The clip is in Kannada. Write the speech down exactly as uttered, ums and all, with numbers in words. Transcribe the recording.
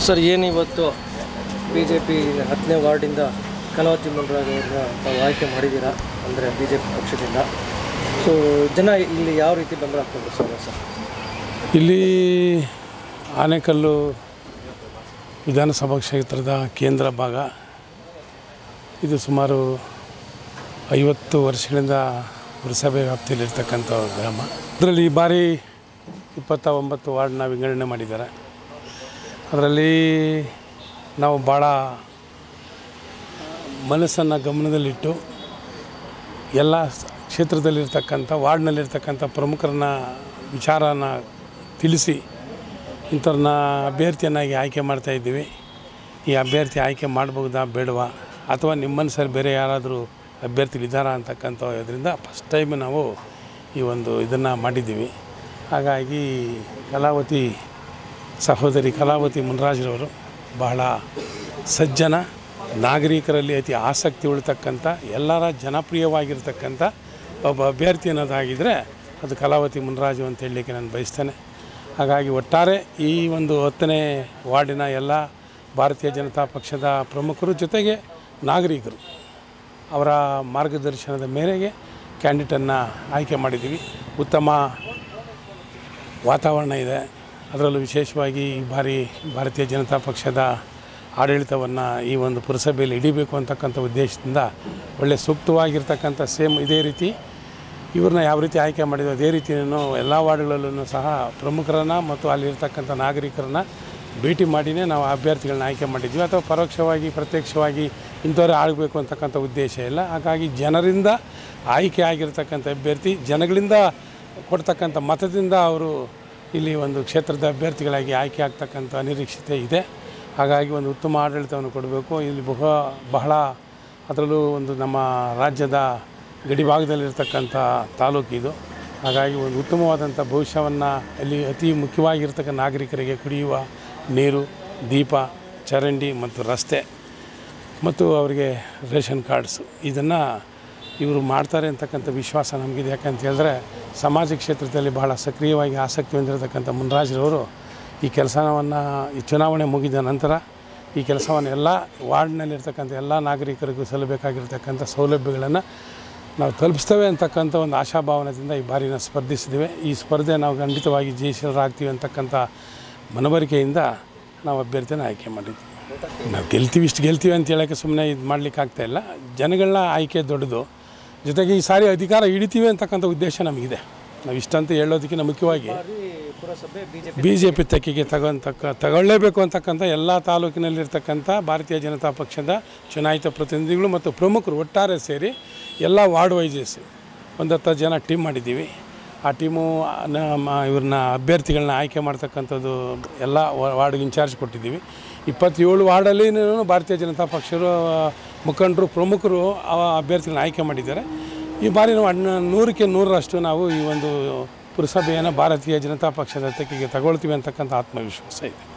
ಸರ್, ಏನಿವತ್ತು ಬಿ ಜೆ ಪಿ ಹತ್ತನೇ ವಾರ್ಡಿಂದ ಕಲಾವತಿ ಮುನ್ರಾಜ್ ಅವ್ರನ್ನ ತಾವು ಆಯ್ಕೆ ಮಾಡಿದ್ದೀರಾ, ಅಂದರೆ ಬಿ ಜೆ ಪಿ ಪಕ್ಷದಿಂದ. ಸೊ ಜನ ಇಲ್ಲಿ ಯಾವ ರೀತಿ ಬೆಂಬಲ ಆಗ್ತದೆ ಸರ್? ಸರ್ ಇಲ್ಲಿ ಆನೇಕಲ್ಲು ವಿಧಾನಸಭಾ ಕ್ಷೇತ್ರದ ಕೇಂದ್ರ ಭಾಗ. ಇದು ಸುಮಾರು ಐವತ್ತು ವರ್ಷಗಳಿಂದ ಪುರಸಭೆ ವ್ಯಾಪ್ತಿಯಲ್ಲಿರ್ತಕ್ಕಂಥ ಗ್ರಾಮ. ಅದರಲ್ಲಿ ಈ ಬಾರಿ ಇಪ್ಪತ್ತ ಒಂಬತ್ತು ವಾರ್ಡ್ನ ವಿಂಗಡಣೆ ಮಾಡಿದ್ದಾರೆ. ಅದರಲ್ಲಿ ನಾವು ಭಾಳ ಮನಸ್ಸನ್ನು ಗಮನದಲ್ಲಿಟ್ಟು ಎಲ್ಲ ಕ್ಷೇತ್ರದಲ್ಲಿರ್ತಕ್ಕಂಥ ವಾರ್ಡ್ನಲ್ಲಿರ್ತಕ್ಕಂಥ ಪ್ರಮುಖರನ್ನ ವಿಚಾರನ ತಿಳಿಸಿ ಇಂಥವ್ರನ್ನ ಅಭ್ಯರ್ಥಿಯನ್ನಾಗಿ ಆಯ್ಕೆ ಮಾಡ್ತಾಯಿದ್ದೀವಿ. ಈ ಅಭ್ಯರ್ಥಿ ಆಯ್ಕೆ ಮಾಡ್ಬೋದಾ ಬೇಡವಾ, ಅಥವಾ ನಿಮ್ಮ ಮನಸ್ಸಲ್ಲಿ ಬೇರೆ ಯಾರಾದರೂ ಅಭ್ಯರ್ಥಿಗಳಿದ್ದಾರಾ ಅಂತಕ್ಕಂಥ ಇದರಿಂದ ಫಸ್ಟ್ ಟೈಮ್ ನಾವು ಈ ಒಂದು ಇದನ್ನು ಮಾಡಿದ್ದೀವಿ. ಹಾಗಾಗಿ ಕಲಾವತಿ ಸಹೋದರಿ ಕಲಾವತಿ ಮುನ್ರಾಜ್ರವರು ಬಹಳ ಸಜ್ಜನ, ನಾಗರಿಕರಲ್ಲಿ ಅತಿ ಆಸಕ್ತಿ ಉಳ್ತಕ್ಕಂಥ, ಎಲ್ಲರ ಜನಪ್ರಿಯವಾಗಿರ್ತಕ್ಕಂಥ ಒಬ್ಬ ಅಭ್ಯರ್ಥಿ ಅನ್ನೋದಾಗಿದ್ದರೆ ಅದು ಕಲಾವತಿ ಮುನ್ರಾಜು ಅಂತ ಹೇಳಲಿಕ್ಕೆ ನಾನು ಬಯಸ್ತೇನೆ. ಹಾಗಾಗಿ ಒಟ್ಟಾರೆ ಈ ಒಂದು ಹತ್ತನೇ ವಾರ್ಡಿನ ಎಲ್ಲ ಭಾರತೀಯ ಜನತಾ ಪಕ್ಷದ ಪ್ರಮುಖರು ಜೊತೆಗೆ ನಾಗರಿಕರು ಅವರ ಮಾರ್ಗದರ್ಶನದ ಮೇರೆಗೆ ಕ್ಯಾಂಡಿಡೇಟನ್ನು ಆಯ್ಕೆ ಮಾಡಿದ್ದೀವಿ. ಉತ್ತಮ ವಾತಾವರಣ ಇದೆ. ಅದರಲ್ಲೂ ವಿಶೇಷವಾಗಿ ಈ ಬಾರಿ ಭಾರತೀಯ ಜನತಾ ಪಕ್ಷದ ಆಡಳಿತವನ್ನು ಈ ಒಂದು ಪುರಸಭೆಯಲ್ಲಿ ಹಿಡಿಬೇಕು ಅಂತಕ್ಕಂಥ ಉದ್ದೇಶದಿಂದ ಒಳ್ಳೆಯ ಸೂಕ್ತವಾಗಿರ್ತಕ್ಕಂಥ ಸೇಮ್ ಇದೇ ರೀತಿ ಇವ್ರನ್ನ ಯಾವ ರೀತಿ ಆಯ್ಕೆ ಮಾಡಿದ್ವಿ ಅದೇ ರೀತಿಯೂ ಎಲ್ಲ ವಾರ್ಡ್ಗಳಲ್ಲೂ ಸಹ ಪ್ರಮುಖರನ್ನು ಮತ್ತು ಅಲ್ಲಿರ್ತಕ್ಕಂಥ ನಾಗರಿಕರನ್ನ ಭೇಟಿ ಮಾಡಿಯೇ ನಾವು ಅಭ್ಯರ್ಥಿಗಳನ್ನ ಆಯ್ಕೆ ಮಾಡಿದ್ವಿ. ಅಥವಾ ಪರೋಕ್ಷವಾಗಿ ಪ್ರತ್ಯಕ್ಷವಾಗಿ ಇಂಥವ್ರೇ ಆಗಬೇಕು ಅಂತಕ್ಕಂಥ ಉದ್ದೇಶ ಇಲ್ಲ. ಹಾಗಾಗಿ ಜನರಿಂದ ಆಯ್ಕೆ ಆಗಿರ್ತಕ್ಕಂಥ ಅಭ್ಯರ್ಥಿ ಜನಗಳಿಂದ ಕೊಡ್ತಕ್ಕಂಥ ಮತದಿಂದ ಅವರು ಇಲ್ಲಿ ಒಂದು ಕ್ಷೇತ್ರದ ಅಭ್ಯರ್ಥಿಗಳಾಗಿ ಆಯ್ಕೆ ಆಗ್ತಕ್ಕಂಥ ನಿರೀಕ್ಷತೆ ಇದೆ. ಹಾಗಾಗಿ ಒಂದು ಉತ್ತಮ ಆಡಳಿತವನ್ನು ಕೊಡಬೇಕು. ಇಲ್ಲಿ ಬಹು ಬಹಳ ಅದರಲ್ಲೂ ಒಂದು ನಮ್ಮ ರಾಜ್ಯದ ಗಡಿಭಾಗದಲ್ಲಿರ್ತಕ್ಕಂಥ ತಾಲೂಕು ಇದು. ಹಾಗಾಗಿ ಒಂದು ಉತ್ತಮವಾದಂಥ ಭವಿಷ್ಯವನ್ನು ಅಲ್ಲಿ ಅತಿ ಮುಖ್ಯವಾಗಿರ್ತಕ್ಕಂಥ ನಾಗರಿಕರಿಗೆ ಕುಡಿಯುವ ನೀರು, ದೀಪ, ಚರಂಡಿ ಮತ್ತು ರಸ್ತೆ ಮತ್ತು ಅವರಿಗೆ ರೇಷನ್ ಕಾರ್ಡ್ಸು ಇದನ್ನು ಇವರು ಮಾಡ್ತಾರೆ ಅಂತಕ್ಕಂಥ ವಿಶ್ವಾಸ ನಮಗಿದೆ. ಯಾಕಂತ ಹೇಳಿದ್ರೆ ಸಮಾಜ ಕ್ಷೇತ್ರದಲ್ಲಿ ಬಹಳ ಸಕ್ರಿಯವಾಗಿ ಆಸಕ್ತಿ ಹೊಂದಿರತಕ್ಕಂಥ ಮುನ್ರಾಜ್ರವರು ಈ ಕೆಲಸವನ್ನು ಈ ಚುನಾವಣೆ ಮುಗಿದ ನಂತರ ಈ ಕೆಲಸವನ್ನು ಎಲ್ಲ ವಾರ್ಡ್ನಲ್ಲಿರ್ತಕ್ಕಂಥ ಎಲ್ಲ ನಾಗರಿಕರಿಗೂ ಸಲ್ಲಬೇಕಾಗಿರ್ತಕ್ಕಂಥ ಸೌಲಭ್ಯಗಳನ್ನು ನಾವು ತಲುಪಿಸ್ತೇವೆ ಅಂತಕ್ಕಂಥ ಒಂದು ಆಶಾಭಾವನೆಯಿಂದ ಈ ಬಾರಿನ ಸ್ಪರ್ಧಿಸಿದ್ದೇವೆ. ಈ ಸ್ಪರ್ಧೆ ನಾವು ಖಂಡಿತವಾಗಿ ಜಯಶೀಲರಾಗ್ತೀವಿ ಅಂತಕ್ಕಂಥ ಮನವರಿಕೆಯಿಂದ ನಾವು ಅಭ್ಯರ್ಥಿನ ಆಯ್ಕೆ ಮಾಡಿದ್ವಿ. ನಾವು ಗೆಲ್ತೀವಿ ಇಷ್ಟು ಗೆಲ್ತೀವಿ ಅಂತ ಹೇಳೋಕ್ಕೆ ಸುಮ್ಮನೆ ಇದು ಮಾಡಲಿಕ್ಕೆ ಆಗ್ತಾಯಿಲ್ಲ. ಜನಗಳನ್ನ ಆಯ್ಕೆ ದೊಡ್ಡದು, ಜೊತೆಗೆ ಈ ಸಾರಿ ಅಧಿಕಾರ ಹಿಡಿತೀವಿ ಅಂತಕ್ಕಂಥ ಉದ್ದೇಶ ನಮಗಿದೆ. ನಾವು ಇಷ್ಟಂತ ಹೇಳೋದಕ್ಕಿಂತ ಮುಖ್ಯವಾಗಿ ಬಿ ಜೆ ಪಿ ತೆಕ್ಕಿಗೆ ತಗೊಂತಕ್ಕ ತಗೊಳ್ಳೇಬೇಕು ಅಂತಕ್ಕಂಥ ಎಲ್ಲ ತಾಲೂಕಿನಲ್ಲಿರ್ತಕ್ಕಂಥ ಭಾರತೀಯ ಜನತಾ ಪಕ್ಷದ ಚುನಾಯಿತ ಪ್ರತಿನಿಧಿಗಳು ಮತ್ತು ಪ್ರಮುಖರು ಒಟ್ಟಾರೆ ಸೇರಿ ಎಲ್ಲ ವಾರ್ಡ್ ವೈಸಸ್ ಒಂದು ಹತ್ತು ಜನ ಟೀಮ್ ಮಾಡಿದ್ದೀವಿ. ಆ ಟೀಮು ನಮ್ಮ ಇವ್ರನ್ನ ಅಭ್ಯರ್ಥಿಗಳನ್ನ ಆಯ್ಕೆ ಮಾಡ್ತಕ್ಕಂಥದ್ದು ಎಲ್ಲ ವಾರ್ಡ್ಗೆ ಇನ್ಚಾರ್ಜ್ ಕೊಟ್ಟಿದ್ದೀವಿ. ಇಪ್ಪತ್ತೇಳು ವಾರ್ಡಲ್ಲಿ ಭಾರತೀಯ ಜನತಾ ಪಕ್ಷದ ಮುಖಂಡರು ಪ್ರಮುಖರು ಆ ಅಭ್ಯರ್ಥಿಗಳನ್ನ ಆಯ್ಕೆ ಮಾಡಿದ್ದಾರೆ. ಈ ಬಾರಿ ನಾವು ಅಣ್ಣ ನೂರಕ್ಕೆ ನೂರರಷ್ಟು ನಾವು ಈ ಒಂದು ಪುರಸಭೆಯನ್ನು ಭಾರತೀಯ ಜನತಾ ಪಕ್ಷದ ತೆಕ್ಕೆಗೆ ತಗೊಳ್ತೀವಿ ಅಂತಕ್ಕಂಥ ಆತ್ಮವಿಶ್ವಾಸ ಇದೆ.